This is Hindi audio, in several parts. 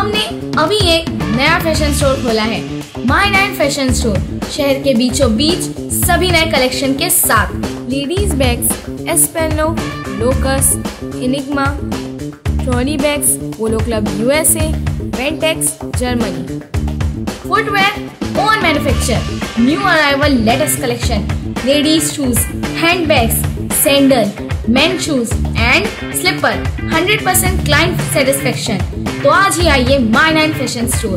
हमने अभी एक नया फैशन स्टोर खोला है, माय नाइन फैशन स्टोर। शहर के बीचों बीच सभी नए कलेक्शन के साथ ladies bags, Espeno, Locus, Enigma, trolley bags, Polo Club USA, Ventex Germany. Footwear own manufacture, new arrival latest collection, ladies shoes, hand bags, sandal, men shoes and slipper, 100% client satisfaction. तो आज ही आइए माय नाइन फैशन स्टोर।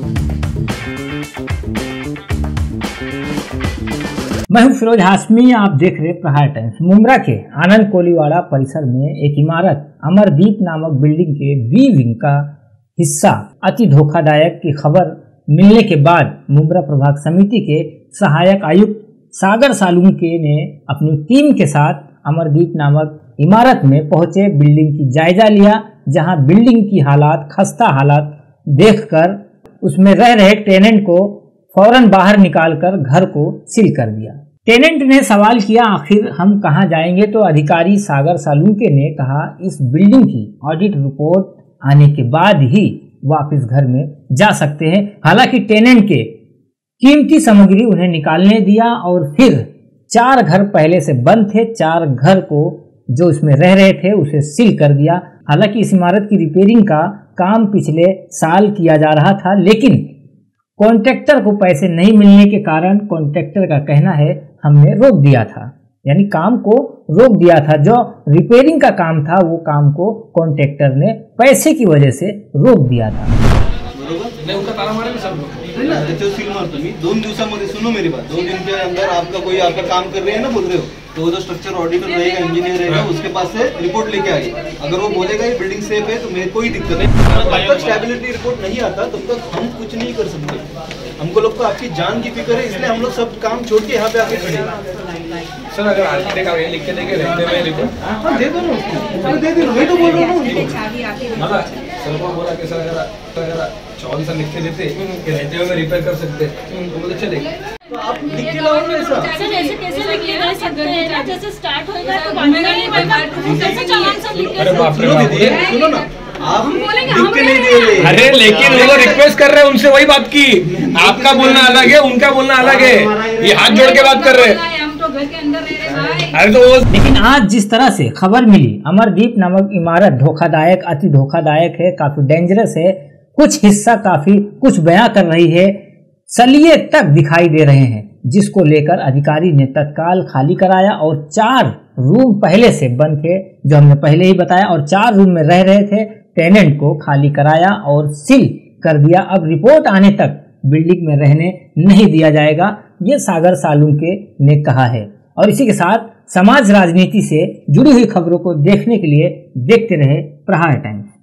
मैं हूं फिरोज हाशमी, आप देख रहे प्रहार टाइम्स। मुंब्रा के आनंद कोलीवाड़ा परिसर में एक इमारत अमरदीप नामक बिल्डिंग के बी विंग का हिस्सा अति धोखादायक की खबर मिलने के बाद मुंब्रा प्रभाग समिति के सहायक आयुक्त सागर सालुंके ने अपनी टीम के साथ अमरदीप नामक इमारत में पहुंचे, बिल्डिंग की जायजा लिया, जहां बिल्डिंग की हालात, खस्ता हालात देखकर उसमें रह रहे टेनेंट को फौरन बाहर निकालकर घर को सील कर दिया। टेनेंट ने सवाल किया, आखिर हम कहां जाएंगे? तो अधिकारी सागर सालुंके ने कहा, इस बिल्डिंग की ऑडिट रिपोर्ट आने के बाद ही वापस घर में जा सकते हैं। हालांकि टेनेंट के कीमती सामग्री उन्हें निकालने दिया और फिर 4 घर पहले से बंद थे, 4 घर को जो इसमें रह रहे थे उसे सील कर दिया। हालांकि इस इमारत की रिपेयरिंग का काम पिछले साल किया जा रहा था, लेकिन कॉन्ट्रैक्टर को पैसे नहीं मिलने के कारण कॉन्ट्रैक्टर का कहना है हमने रोक दिया था, यानी काम को रोक दिया था। जो रिपेयरिंग का काम था वो काम को कॉन्ट्रैक्टर ने पैसे की वजह से रोक दिया था। सील मारतो मी 2 दिवसामध्ये, सुनो मेरी बात, 2 दिन के अंदर आपका कोई आपका काम कर रहे हैं ना, बोल रहे हो, तो वो जो स्ट्रक्चर ऑडिटर रहेगा, इंजीनियर रहेगा, उसके पास से रिपोर्ट लेके आइए। अगर वो बोलेगा ये बिल्डिंग सेफ है तो मेरे कोई दिक्कत नहीं। जब तक स्टेबिलिटी रिपोर्ट नहीं आता तब तक हम कुछ नहीं कर सकते। हमको लोग को आपकी जान की फिक्र है, इसलिए हम लोग सब काम छोड़ के यहाँ पे आके खड़े हैं। सर अगर आर्किटेक्ट आगे लिख के देंगे रहते हुए रिपोर्ट, हाँ दे दो ना उसको, दे दो, मैं तो बोल रहा हूँ। सर को बोला कि सर अगर 24 लिख के देते कि रहते हुए रिपेयर कर सकते तो मुझे चलेगा। आप लिख के लाओ ना ऐसा। सर ऐसे कैसे लिख के दे सकते हैं ना, जैसे स्टार्ट होएगा तो बंद नहीं होएगा, कैसे चालान सब लिख के? अरे बाप रे बाप, सुनो ना, आप लिख के नहीं दे रहे। अरे लेकिन वो रिक्वेस्ट कर रहे हैं, उनसे वही बात की। आपका बोलना अलग है, उनका बोलना अलग है, ये हाथ जोड़ के बात कर रहे हैं। हम तो घर के अंदर रह रहे भाई। अरे तो लेकिन आज जिस तरह से खबर मिली, अमरदीप नामक इमारत धोखादायक, अति धोखादायक है, काफी डेंजरस है, कुछ हिस्सा काफी कुछ बयां कर रही है, सलिए तक दिखाई दे रहे हैं, जिसको लेकर अधिकारी ने तत्काल खाली कराया और 4 रूम पहले से बंद थे, जो हमने पहले ही बताया, और 4 रूम में रह रहे थे टेनेंट को खाली कराया और सील कर दिया। अब रिपोर्ट आने तक बिल्डिंग में रहने नहीं दिया जाएगा, ये सागर सालुंके ने कहा है। और इसी के साथ समाज राजनीति से जुड़ी हुई खबरों को देखने के लिए देखते रहे प्रहार टाइम्स।